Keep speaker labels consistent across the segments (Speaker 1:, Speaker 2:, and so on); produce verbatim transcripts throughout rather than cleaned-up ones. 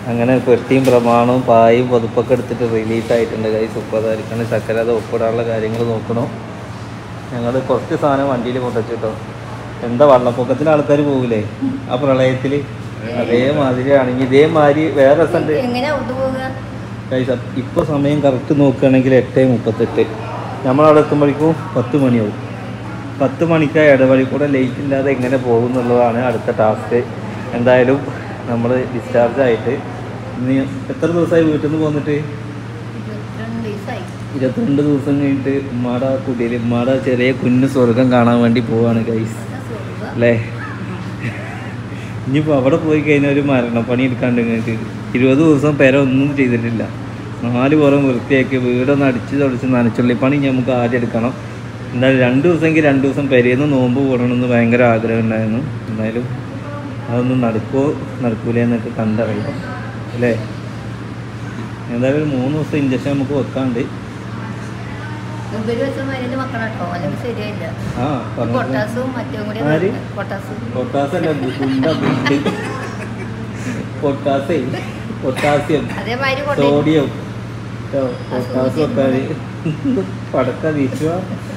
Speaker 1: അങ്ങനെ പെട്ടിയും പ്രമാണവും പായും പൊതുപ്പൊക്കെ എടുത്തിട്ട് റിലീസായിട്ടുണ്ട്. കൈ സൂപ്പറായിരിക്കണം. ചക്കര അത് ഒപ്പിടാനുള്ള കാര്യങ്ങൾ നോക്കണം. ഞങ്ങൾ കുറച്ച് സാധനം വണ്ടിയിൽ കൊണ്ടുവച്ചിട്ടോ. എന്താ വെള്ളപ്പൊക്കത്തിന് ആൾക്കാർ പോകില്ലേ ആ പ്രളയത്തിൽ, അതേമാതിരിയാണെങ്കിൽ ഇതേമാതിരി വേറെ രസമുണ്ട്. ഇപ്പോൾ സമയം കറക്റ്റ് നോക്കുകയാണെങ്കിൽ എട്ട് മുപ്പത്തെട്ട്, നമ്മളവിടെ എത്തുമ്പോഴേക്കും പത്ത് മണിയാവും. പത്ത് മണിക്ക് ഇടവഴി കൂടെ ലേറ്റ് ഇല്ലാതെ എങ്ങനെ പോകും എന്നുള്ളതാണ് അടുത്ത ടാസ്ക്. എന്തായാലും നമ്മൾ ഡിസ്ചാർജ് ആയിട്ട് ഇനി എത്ര ദിവസമായി വീട്ടിൽ നിന്ന് പോന്നിട്ട്? ഇരുപത്തിരണ്ട് ദിവസം കഴിഞ്ഞിട്ട് ഉമ്മാടെ കുടിയിൽ ഉമ്മാടെ ചെറിയ കുഞ്ഞു സ്വർഗം കാണാൻ വേണ്ടി പോവാണ് ഗൈസ് അല്ലേ. ഇനിയിപ്പോൾ അവിടെ പോയി കഴിഞ്ഞാൽ ഒരു മരണപ്പണി എടുക്കാണ്ട് നിങ്ങൾക്ക് ഇരുപത് ദിവസം പെര ഒന്നും ചെയ്തിട്ടില്ല. നാല് പുറം വൃത്തിയാക്കി വീടൊന്ന് അടിച്ച് തുടച്ച് നനച്ചുള്ളിപ്പണി നമുക്ക് ആദ്യം എടുക്കണം. എന്തായാലും രണ്ട് ദിവസമെങ്കിൽ രണ്ട് ദിവസം പെരേന്ന് നോമ്പ് കൂടണമെന്ന് ഭയങ്കര ആഗ്രഹം ഉണ്ടായിരുന്നു. എന്തായാലും അതൊന്നും നടക്കുമോ നടക്കൂലേ എന്നൊക്കെ കണ്ടറിയാം അല്ലേ. എന്തായാലും ഒരു മൂന്ന് ദിവസം ഇഞ്ചക്ഷൻ നമുക്ക് വെക്കാണ്ട്. ആ potassium potassium potassium sodium potassium വെക്കാതെ പടക്ക വീശുക.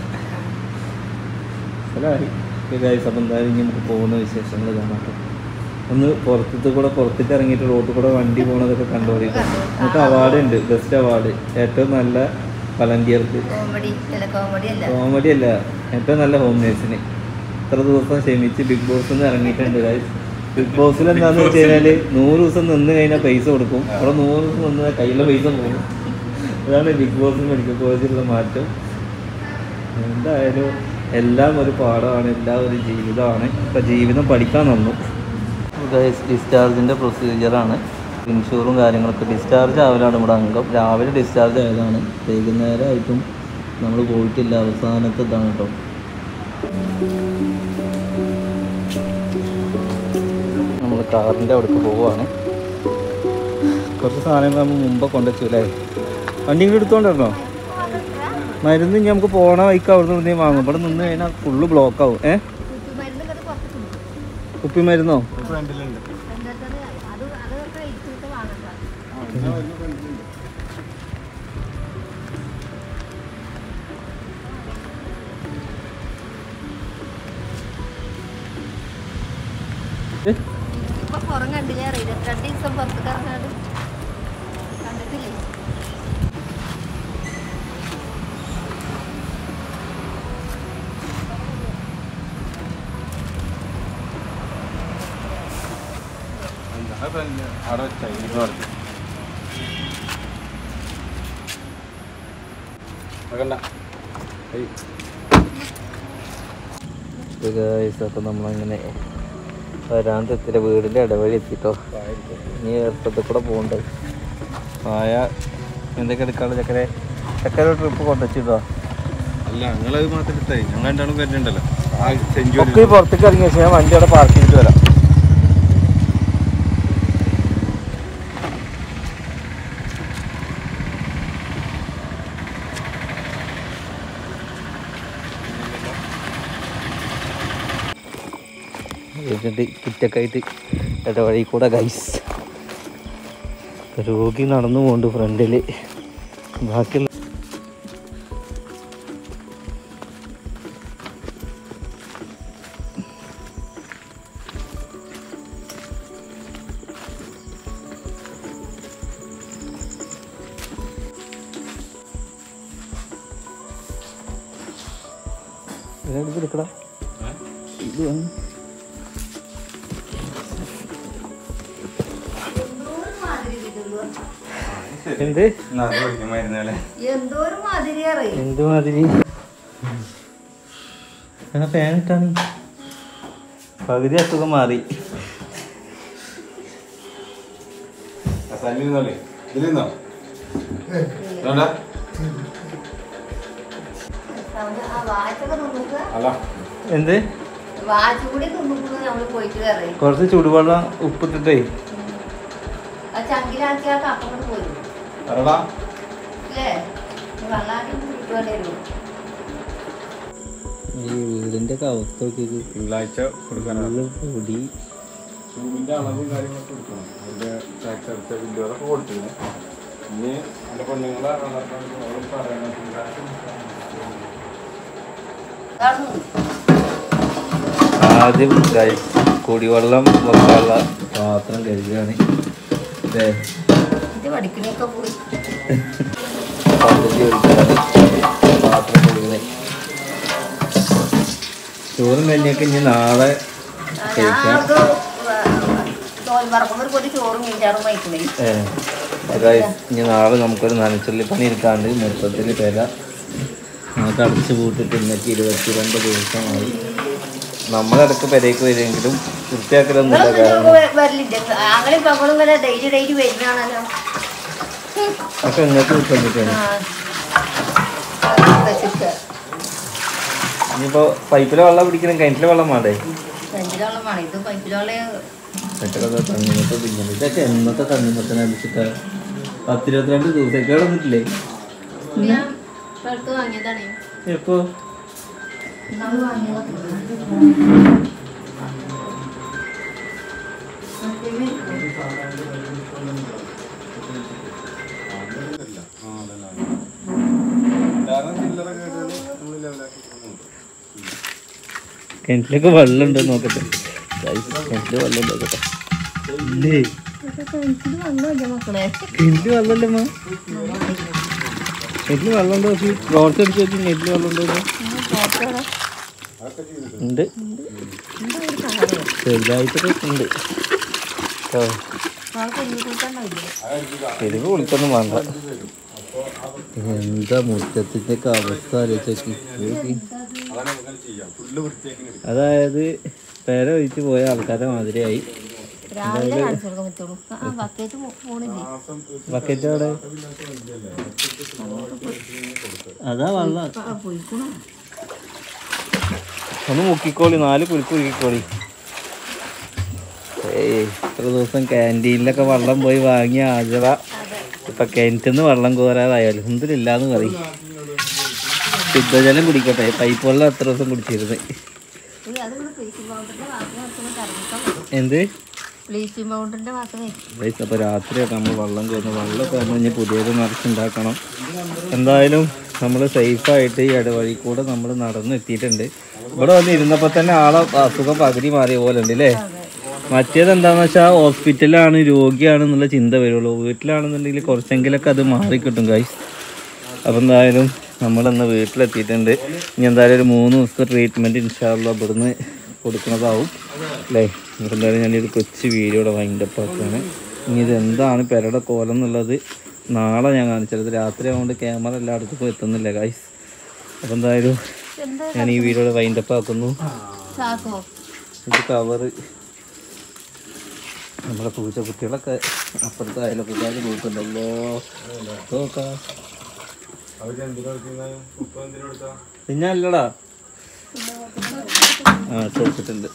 Speaker 1: അപ്പം എന്തായാലും ഇനി നമുക്ക് പോകുന്ന വിശേഷങ്ങൾ കാണാം. ഒന്ന് പുറത്തത്തെ കൂടെ പുറത്തേക്ക് ഇറങ്ങിയിട്ട് റോഡിൽ കൂടെ വണ്ടി പോകണതൊക്കെ കണ്ടുപിടിക്കും. നമുക്ക് അവാർഡ് ഉണ്ട്, ബെസ്റ്റ് അവാർഡ്, ഏറ്റവും നല്ല വളണ്ടിയർക്ക്. കോമഡി അല്ല, ഏറ്റവും നല്ല ഹോം നേഴ്സിന്. ഇത്ര ദിവസം ക്ഷമിച്ച് ബിഗ് ബോസിൽ നിന്ന് ഇറങ്ങിയിട്ടുണ്ട്. ബിഗ് ബോസിൽ എന്താണെന്ന് വെച്ച് കഴിഞ്ഞാൽ നൂറ് ദിവസം നിന്ന് കഴിഞ്ഞാൽ പൈസ കൊടുക്കും, അവിടെ നൂറ് ദിവസം നിന്ന് കയ്യിലെ പൈസ പോകും. അതാണ് ബിഗ് ബോസിൽ മെഡിക്കൽ കോളേജിലുള്ള മാറ്റം. എന്തായാലും എല്ലാം ഒരു പാഠമാണ്, എല്ലാം ഒരു ജീവിതമാണ്. ഇപ്പം ജീവിതം പഠിക്കാൻ വന്നു. ഡിസ്ചാർജിൻ്റെ പ്രൊസീജിയറാണ്. ഇൻഷൂറും കാര്യങ്ങളൊക്കെ. ഡിസ്ചാർജ് ആവലാണ് ഇവിടെ അംഗം. രാവിലെ ഡിസ്ചാർജ് ആയതാണ്, വൈകുന്നേരമായിട്ടും നമ്മൾ പോയിട്ടില്ല. അവസാനത്തെ ഇതാണ് കേട്ടോ. നമ്മൾ കാറിൻ്റെ അവിടേക്ക് പോവുകയാണ്. കുറച്ച് സാധനങ്ങൾ നമ്മൾ മുമ്പ് കൊണ്ടുവച്ചു അല്ലേ. വണ്ടി ഇങ്ങനെ എടുത്തുകൊണ്ടിരുന്നോ? മരുന്ന് ഇനി നമുക്ക് പോകണ വൈക്ക് അവിടെ നിന്ന് വാങ്ങും. ഇവിടെ നിന്ന് കഴിഞ്ഞാൽ ഫുള്ള് ബ്ലോക്ക് ആവും. ഏ കുപ്പി മരുന്നോ? അപ്പം നമ്മളങ്ങനെ വരാന്തത്തിലെ വീടിൻ്റെ ഇടവഴി എത്തിട്ടോ. ഇനി എളുപ്പത്തിൽ കൂടെ പോകണ്ടേ. ആയ എന്തൊക്കെ എടുക്കാനുള്ള ചക്കരെ ചക്കര ട്രിപ്പ് കൊണ്ടുവച്ചിട്ടോ.
Speaker 2: അല്ല നിങ്ങളത് മാത്രം എടുത്തായി, ഞങ്ങൾ രണ്ടാളും വരുന്നുണ്ടല്ലോ.
Speaker 1: ഒക്കെ പുറത്തേക്ക് ഇറങ്ങിയ ശേഷം ഞാൻ വണ്ടി അവിടെ പാർക്ക് ചെയ്തിട്ട് വരാം. കിറ്റൊക്കെ ആയിട്ട് ഇടവഴി കൂടെ ഗൈസ് രോഗി നടന്നു പോകുന്നുണ്ട് ഫ്രണ്ടിൽ. ബാക്കിയുള്ള എടുക്കടാ ഇത് എന്ത് എന്തുമാതിരി ഫാൻ ഇട്ടാണ് പകുതി അസുഖം മാറി. എന്ത് കുറച്ച് ചൂടുവെള്ളം ഉപ്പിട്ടിട്ടേ ഈ വീടിന്റെ ഒക്കെ അവസ്ഥ പൊടി
Speaker 2: ഷൂവിൻ്റെ അളവും കാര്യങ്ങളൊക്കെ കൊടുക്കണം. അതിൻ്റെ ടാക്സ് അടിച്ച ബില്ലുകളൊക്കെ കൊടുത്തിരുന്നു. ഇനി എൻ്റെ പെണ്ണുങ്ങളെ ആധാർ കാർഡ് പറയാനായിട്ട്
Speaker 1: ആദ്യം കുടിവെള്ളം വെക്കാനുള്ള പാത്രം കഴുകുകയാണ്. പദ്ധതി ഒഴിക്കാണ് പാത്രം കഴുകുന്നത്. ചോറും കഞ്ഞിയൊക്കെ ഇനി നാളെ കഴിക്കാം. ഇനി നാളെ നമുക്കൊരു നനച്ചുള്ളി പണി എടുക്കാണ്ട് മൊത്തത്തിൽ പേര നമുക്ക് അടച്ച് പൂട്ടിട്ട് ഇന്നൊക്കെ ഇരുപത്തിരണ്ട് ദിവസമായി. നമ്മളിടക്ക് പെരേക്ക് വരുമെങ്കിലും വൃത്തിയാക്കലൊന്നുമില്ല. അപ്പൊ ഇങ്ങനത്തെ വിളിച്ചോണ്ടിരിക്കുകയാണ്. ഇനിയിപ്പോ പൈപ്പിലെ വെള്ളം പിടിക്കണം, കിണറ്റിലെ വെള്ളം വേണ്ടേ? തണ്ണിമത്ത പിടിക്കണം. ഇതൊക്കെ എന്നത്തെ തണ്ണിമത്തനെ അടിച്ചിട്ട് പത്തിരുപത്തിരണ്ട് ദിവസത്തേക്ക് വന്നിട്ടില്ലേ? എപ്പോ കിണറ്റിലൊക്കെ വെള്ളം ഉണ്ടോ നോക്കട്ടെ. കിണറ്റില് വെള്ളം ഉണ്ടോ നോക്കട്ടെ. ഇല്ലേ കിണറ്റില് വെള്ളമില്ലമ്മ. നെറ്റില് വെള്ളം ഉണ്ടോ? റോഡ് അടിച്ച് വെച്ച് നെറ്റില് വെള്ളം ഉണ്ടോ? ഉണ്ട്, ചെറുതായിട്ടൊക്കെ ഉണ്ട്. ശരിക്കും കുളിക്കൊന്നും വേണ്ട. എന്താ മുറ്റത്തിൻ്റെ ഒക്കെ അവസ്ഥ ആലോചിച്ച്. അതായത് പേര ഒഴിച്ച് പോയ ആൾക്കാരുടെ മാതിരിയായി. ബക്കറ്റ് അവിടെ അതാ വെള്ളം. ഒന്ന് മുക്കിക്കോളി, നാല് കുലുക്ക് കുലുക്കിക്കോളി. ഏയ് ഇത്ര ദിവസം ക്യാൻറ്റീനിലൊക്കെ വെള്ളം പോയി വാങ്ങിയ ആജറ ഇപ്പൊ കിണറ്റിന്ന് വെള്ളം കോരാതായാലും എന്തിനില്ലാന്ന് പറയും. ശുദ്ധജലം കുടിക്കട്ടെ. പൈപ്പ് വെള്ളം എത്ര ദിവസം കുടിച്ചിരുന്നത്. എന്ത് അപ്പൊ രാത്രിയൊക്കെ നമ്മൾ വെള്ളം കോരുന്നു. വെള്ളമൊക്കെ നമ്മൾ ഇനി പുതിയത് നിറച്ചുണ്ടാക്കണം. എന്തായാലും നമ്മൾ സേഫായിട്ട് ഈ ഇടവഴി കൂടെ നമ്മൾ നടന്നെത്തിയിട്ടുണ്ട്. ഇവിടെ വന്ന് ഇരുന്നപ്പോൾ തന്നെ ആളെ അസുഖം പകുതി മാറിയ പോലെ ഉണ്ട് അല്ലേ? മറ്റേത് എന്താണെന്ന് വെച്ചാൽ ഹോസ്പിറ്റലാണ്, രോഗിയാണെന്നുള്ള ചിന്ത വരുള്ളൂ. വീട്ടിലാണെന്നുണ്ടെങ്കിൽ കുറച്ചെങ്കിലൊക്കെ അത് മാറിക്കിട്ടും ഗൈസ്. അപ്പം എന്തായാലും നമ്മളിന്ന് വീട്ടിലെത്തിയിട്ടുണ്ട്. ഇനി എന്തായാലും ഒരു മൂന്ന് ദിവസത്തെ ട്രീറ്റ്മെൻറ്റ് ഇൻഷാല്ലാ ഇവിടുന്ന് കൊടുക്കുന്നതാവും അല്ലേ? നമുക്ക് എന്തായാലും ഞാനൊരു കൊച്ചു വീഡിയോയുടെ വൈൻഡപ്പ് ആക്കുകയാണ്. ഇനി ഇതെന്താണ് പെരയുടെ കോലം എന്നുള്ളത് നാളെ ഞാൻ കാണിച്ചത്. രാത്രി ആയതുകൊണ്ട് ക്യാമറ എല്ലായിടത്തും എത്തുന്നില്ല ഗൈസ്. അപ്പം എന്തായാലും ഞാൻ ഈ വീഡിയോയുടെ വൈൻഡപ്പ് ആക്കുന്നു. ഇത് കവറ് നമ്മുടെ പൂച്ച കുട്ടികളൊക്കെ അപ്പുറത്തെ അയലക്കാർ പോയിട്ടുണ്ടല്ലോ. പിന്നല്ലടാ ആ ചോദിച്ചിട്ടുണ്ട്.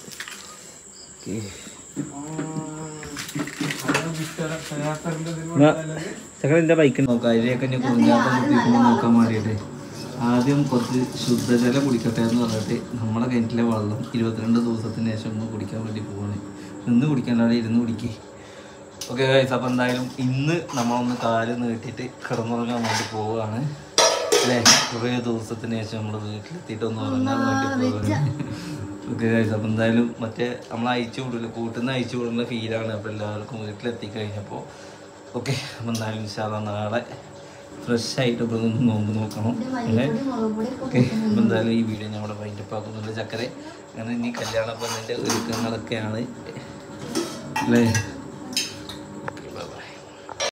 Speaker 1: ചക്കരൻ്റെ ബൈക്ക് നോക്കാം. അതിലേക്ക് തന്നെ കുഞ്ഞാത്ത കുത്തിക്കൊണ്ട് നോക്കാൻ വേണ്ടിയിട്ട് ആദ്യം കുറച്ച് ശുദ്ധജലം കുടിക്കട്ടെ എന്ന് പറഞ്ഞിട്ട് നമ്മളെ കിണറ്റിലെ വെള്ളം ഇരുപത്തിരണ്ട് ദിവസത്തിന് ശേഷം ഒന്ന് കുടിക്കാൻ വേണ്ടി പോവാണ്. നിന്ന് കുടിക്കാനാണ്, ഇരുന്ന് കുടിക്കേ. ഓക്കെ ഗൈസ്, അപ്പോൾ എന്തായാലും ഇന്ന് നമ്മളൊന്ന് കാല് നീട്ടിയിട്ട് കിടന്നുറങ്ങാൻ വേണ്ടി പോവുകയാണ് അല്ലേ? കുറേ ദിവസത്തിന് ശേഷം നമ്മൾ വീട്ടിലെത്തിയിട്ട് ഒന്ന് ഉറങ്ങാൻ വേണ്ടി പോവുകയാണ്. ഓക്കെ ഗൈസ്, അപ്പോൾ എന്തായാലും മറ്റേ നമ്മൾ അയച്ചു വിടില്ല, കൂട്ടിൽ നിന്ന് അയച്ചു വിടുന്ന ഫീലാണ്. അപ്പോൾ എല്ലാവർക്കും വീട്ടിലെത്തി കഴിഞ്ഞപ്പോൾ ഓക്കെ. അപ്പോൾ എന്തായാലും ഇൻഷാല്ലാ നാളെ ഫ്രഷ് ആയിട്ട് ഇവിടെ നിന്ന് നോമ്പ് നോക്കണം അല്ലേ? ഓക്കെ. അപ്പോൾ എന്തായാലും ഈ വീഡിയോ ഞങ്ങളുടെ വൈൻഡപ്പ് ആക്കുന്നുണ്ട് ചക്കരെ. അങ്ങനെ ഇനി കല്യാണ പെണ്ണിൻ്റെ ഒരുക്കങ്ങളൊക്കെയാണ് അല്ലേ?